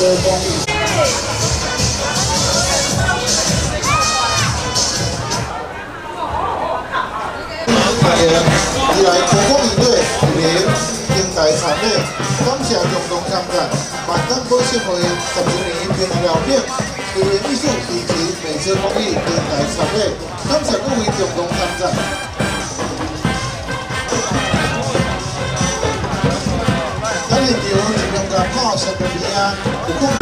车公益。以来国光营队联平台参与，感谢共同参展，万丹保险会10周年平疗片，艺术以及美车公益平台参与，感谢各位共同参展。咱现场尽量甲拍摄个片啊，有空。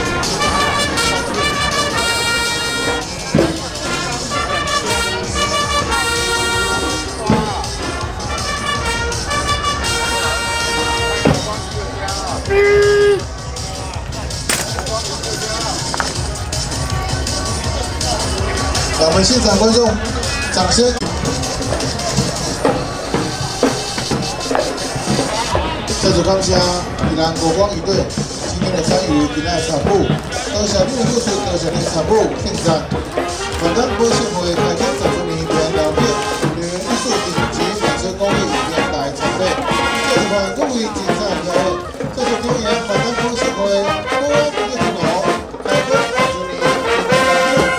我们现场观众，掌声！再次感谢宜兰国光营队今天的参与，今天的参与，多谢你们付出，多谢你们参与，现在，万丹保险会开展10周年平疗片，艺术以及美车公益平台参与，这一款各位精彩表演，这次表演万丹保险会国安一个头开展10周年平疗片。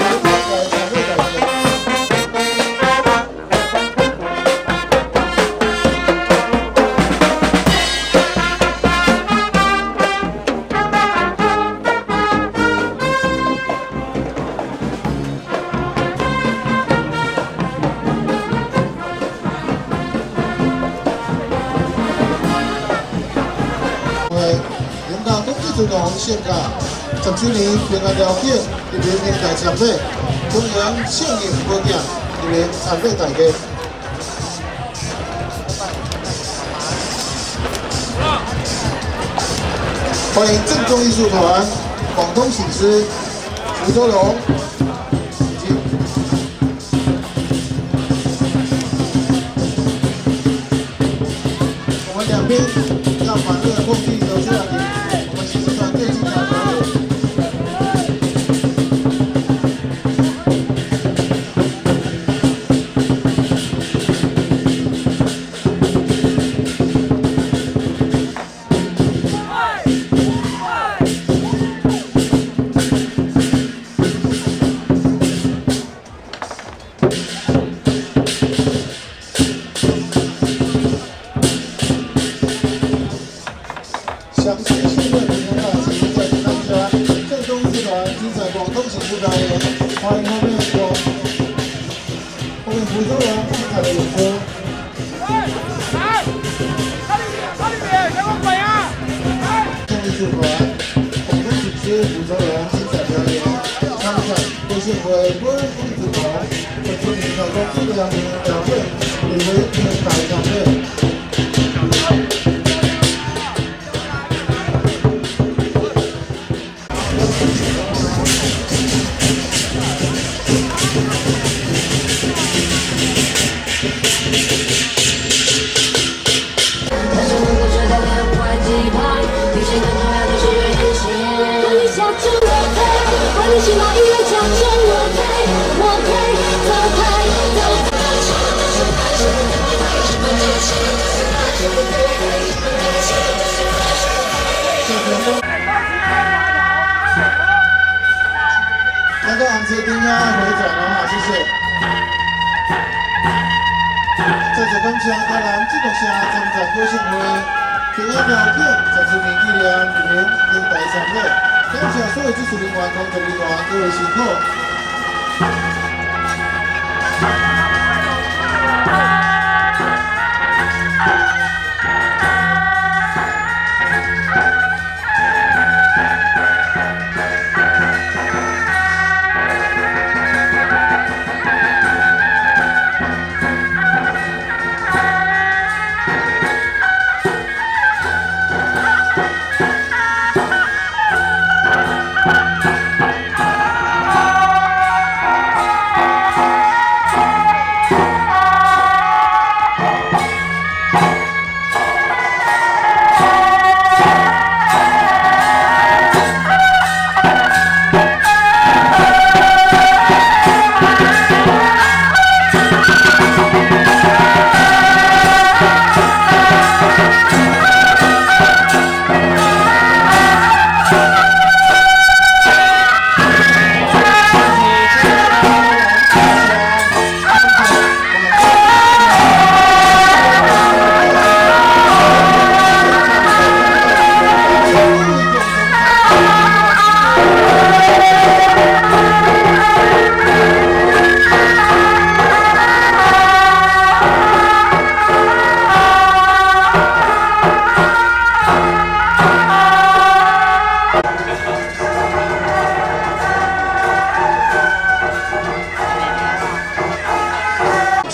勇敢国际主动献卡10周年平安条件一面平台参与，中央幸运保险一面参与大家。欢迎正宗艺术团、广东醒狮、福州龙。 两边让欢乐的空气流出来给我们骑士团最精彩的表演。详细新闻平台请再去看一下正宗艺术团精彩广东形式表演，欢迎后面福州人精彩的演出。正艺术团广东形式福州人精彩表演，参展都是为国人艺术团和出名的公司良民表演，也为平台表演。 那个昂车丁要按回转了哈，谢谢。再次感谢台南这个城参展保险会平安条件10周年纪念一面平台参与，感谢所有支持人员、工作人员各位辛苦。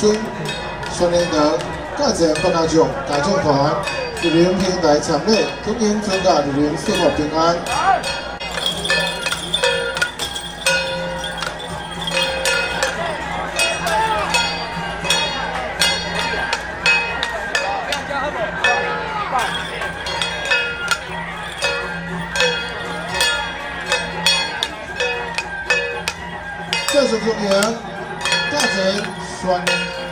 孙、孙连德、各前北家将家将团莅临平台参礼，恭迎全家莅临四福平安。 这首歌名，大前双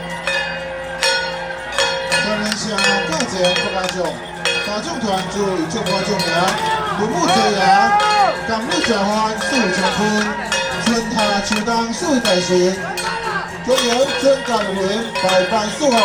连下大前北家将，家将团主以众花众名，文武齐扬，甘露茶花四维长坤，春夏秋冬四维大神，恭迎全家莅临，拜拜祝贺。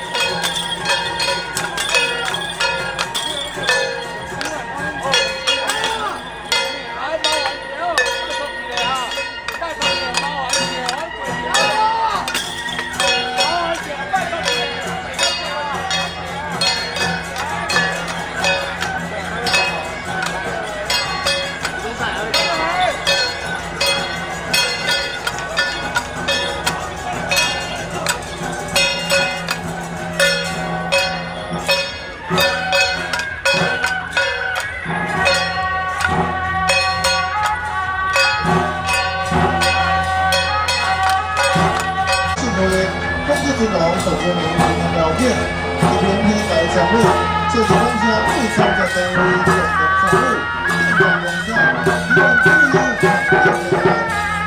金龙首先名条件，一边天来强路，这是当下最常见的单位总的强路，地方用上，一般不用常见。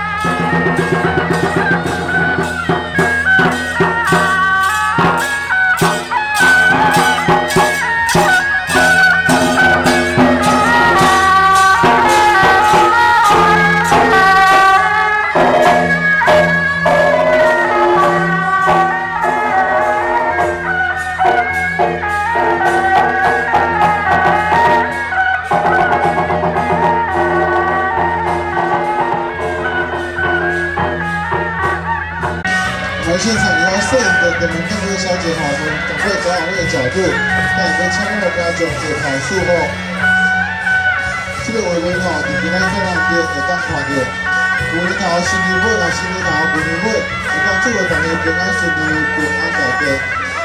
现场有摄影的民众跟小姐哈，赶快找好那个角度，看你们参与的家长在跑树后，这个画面吼，伫今仔这两天会当看到，有日头新年尾啊，新年头过年尾，会当祝福大家平安顺利，平安大吉。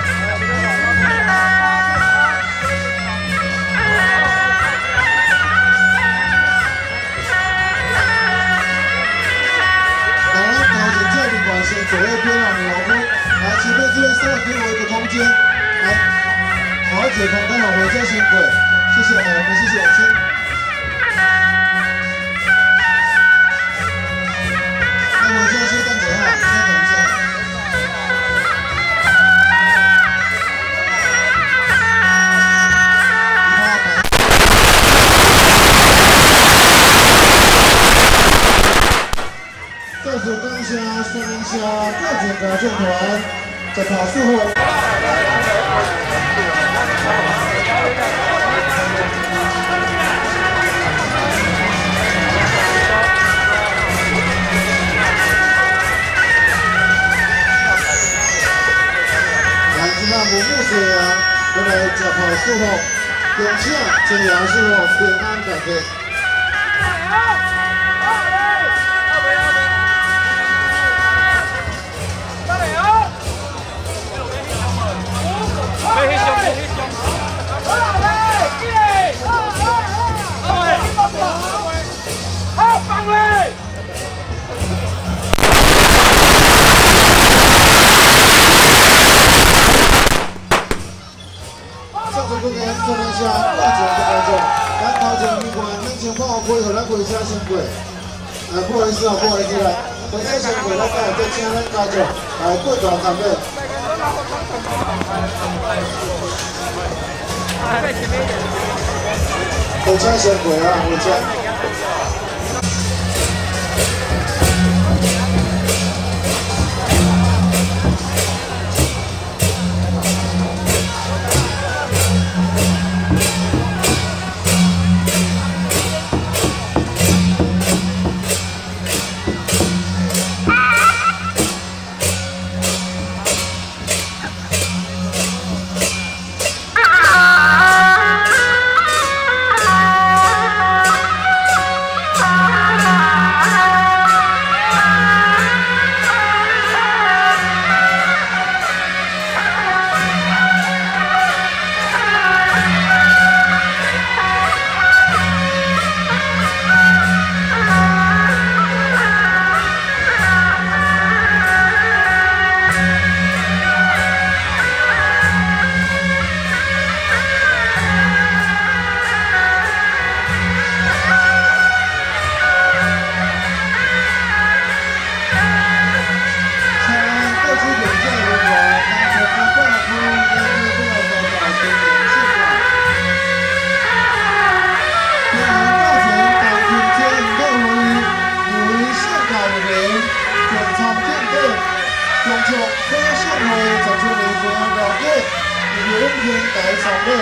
先左右偏让你老公，来前面这边稍微给我一个空间，来，好好解空，刚好回家先滚，谢谢，我们谢谢，先。那我现在先站着哈，先等一下。这首刚下说明下各种家政团在跑树后。来，今晚无木水啊，我来在跑树后，永庆这杨树后平安大吉。 这个做一下，大家的观众，咱头前宾馆，咱先帮我配合，咱回车先过。不好意思啊，不好意思啦，回车先过，咱再请咱家长来过段参与。回车先过啊，回车。 月永远大长乐。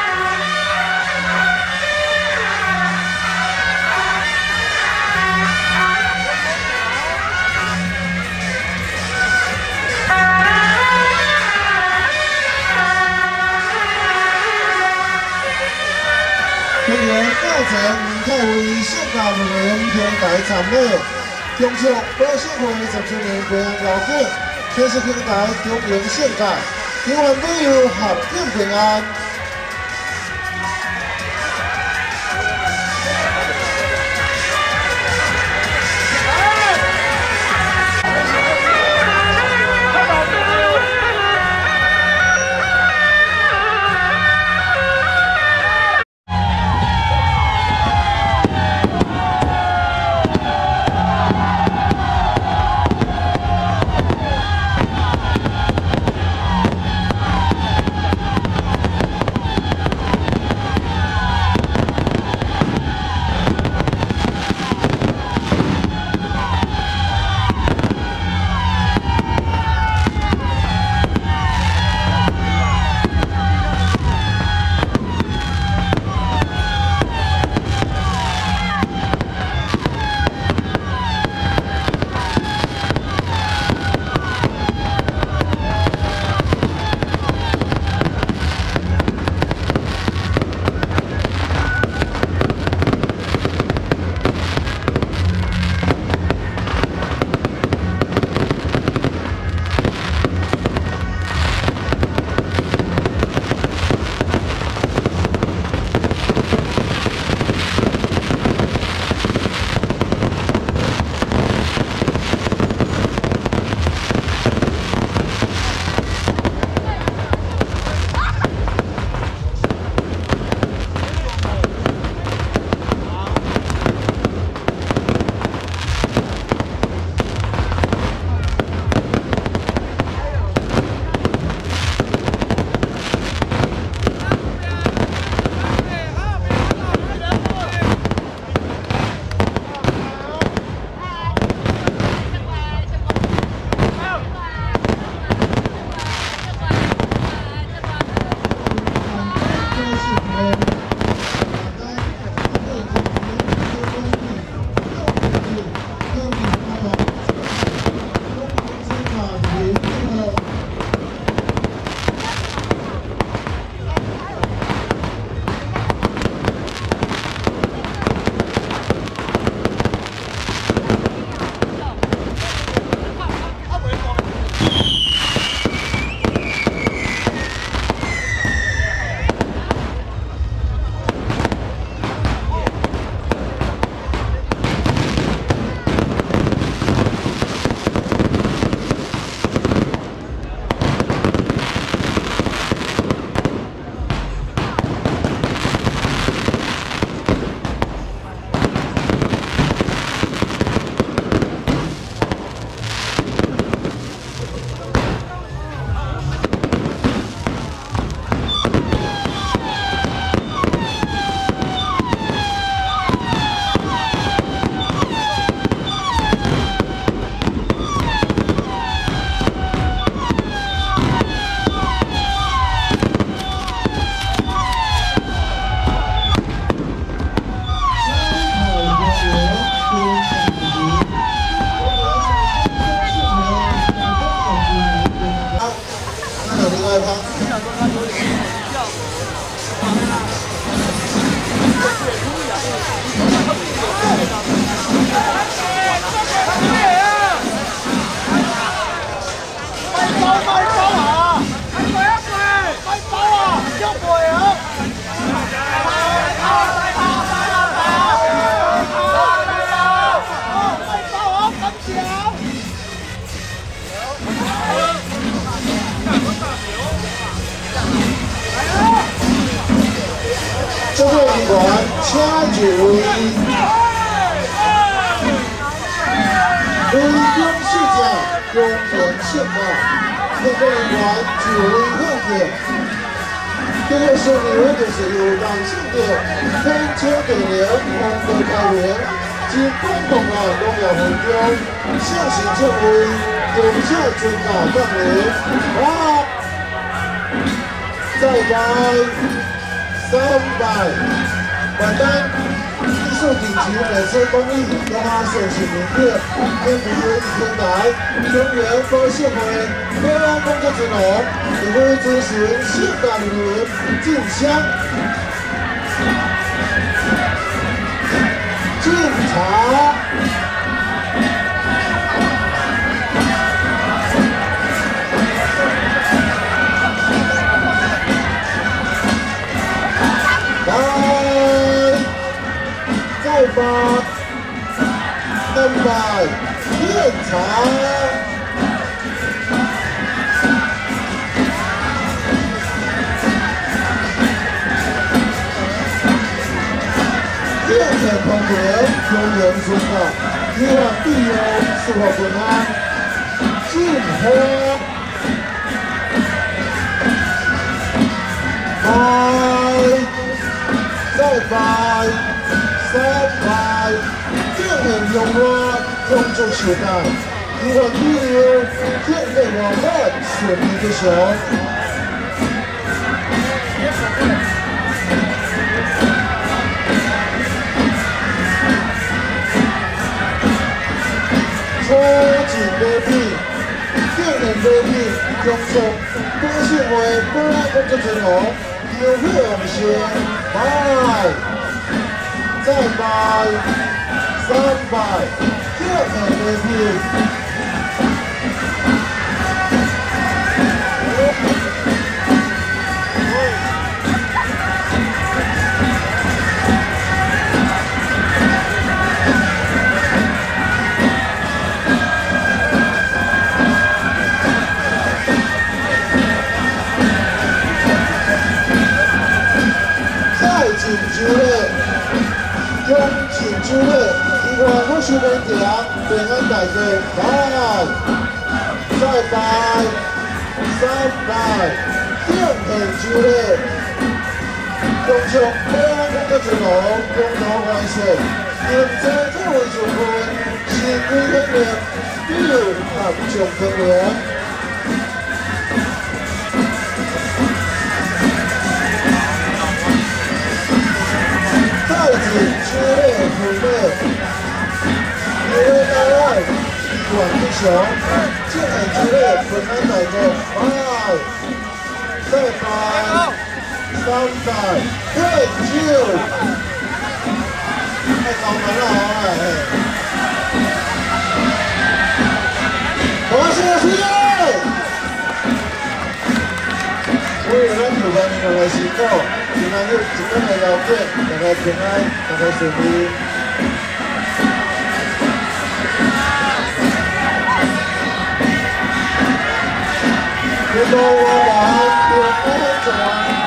今年教程唔太为社交人员偏大参与，恭祝保险会10周年平安高兴，天时平台中营盛界，永远旅游合境平安。 这位领团掐指为中市长公园县道，这位领团指挥后者，这个是你们就是有感性的开车给人红的开源及公共的公有分中，象形成为有效传达范围。哇！ 再来300，买单。艺术顶级美车工艺，用它手写名片，天不约一天来，中原包县会各安工作之龙，也会遵循现代理论进香进茶。再把300炼茶，炼成团结，永远存在，希望必有是否平安，幸福。再拜300，电影用我用作时代，希望必有天地我们顺利的手。初级礼品，电影礼品，用作高兴会本来工作阵容。有会往先拜，再拜300，电影礼品。请酒嘞，用请酒嘞，希望我是人家平安大吉，拜，再拜300，电影酒嘞，共祝平安工作之路，共同完成，现在这位祝福，新规天年，必有合众天年。之类苦类，因为大爱管英雄，健美之类本来哪个爱，再拜300，对酒，太高门了哎！我是徐业，为了咱台湾人的辛苦。今天的聊天，大家平安，大家顺利。祝我晚平安走。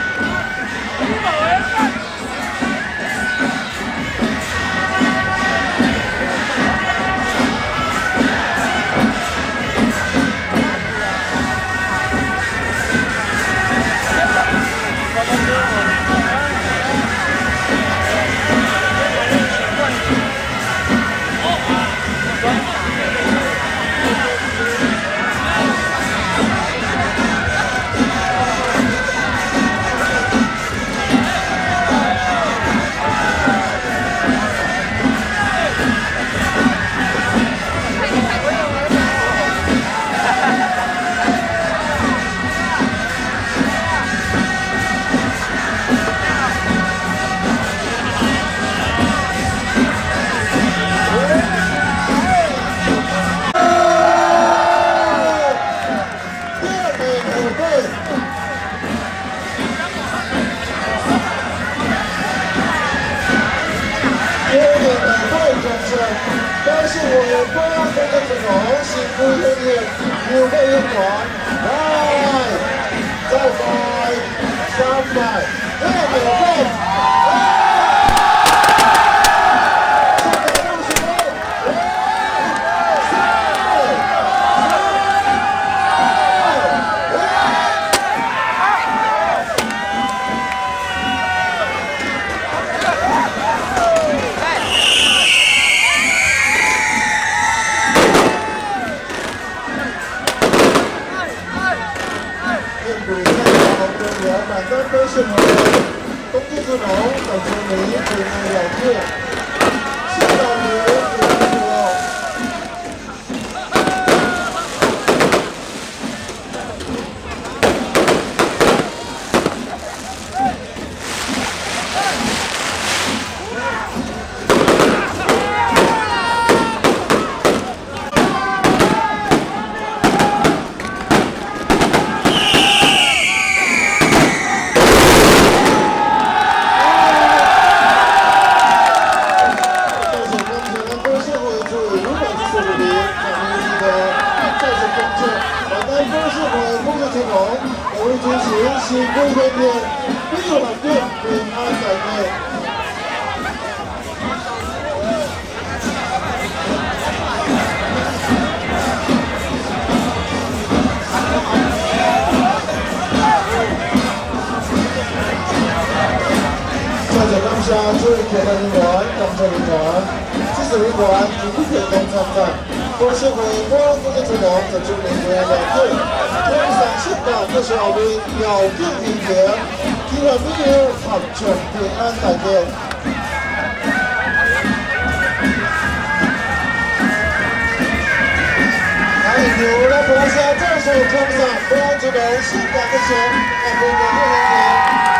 但是我也不要跟着这种幸福天天有个人管，来，再拜300，免费。Thank you. 人员满单都是我们东京之龙等出名回复了解，新导员回复了。 新规会店，宾主满店，平安改店。在这当下，最甜的人员，当作人员，这是人员，主体东参战，多谢会光顾的治疗，在这里为了对。 天上新的这是后面有更平平，天下美女合唱平安大吉。还有牛来菩萨这首空上，不要这个新的这些，爱国的人员。